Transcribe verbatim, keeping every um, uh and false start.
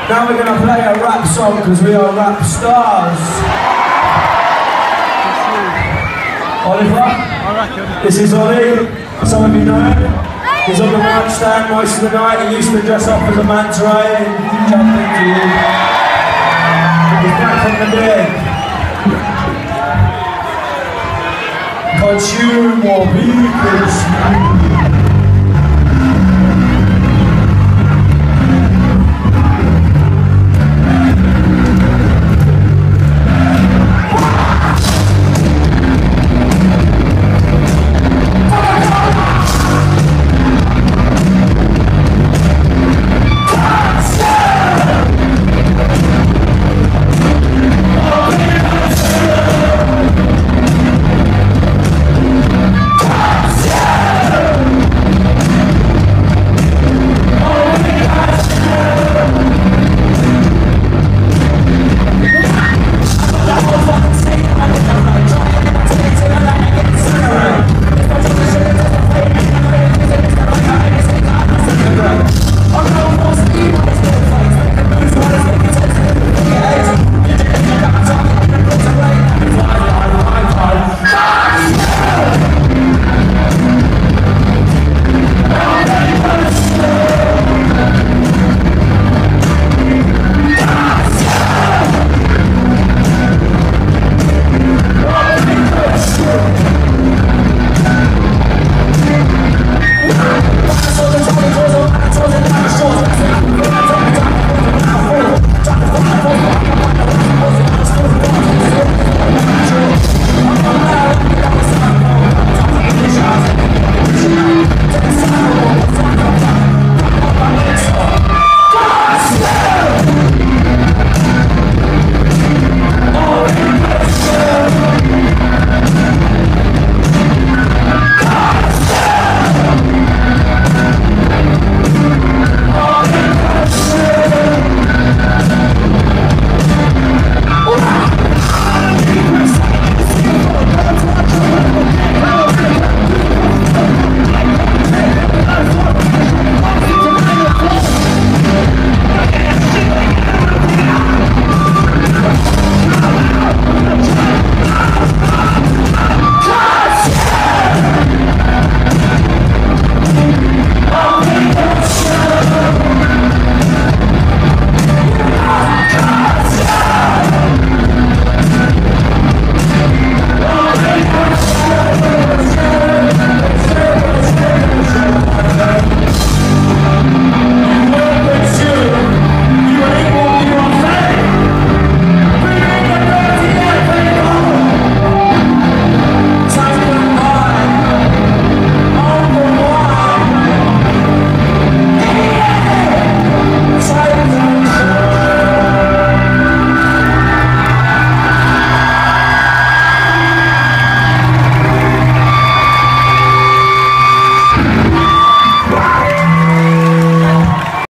Now we're going to play a rap song because we are rap stars. Oliver, this is Ollie. Some of you know him. He's on the mic stand most of the night. He used to dress up as a manta ray and jump into you. He's back from the dead. Consume or be consumed.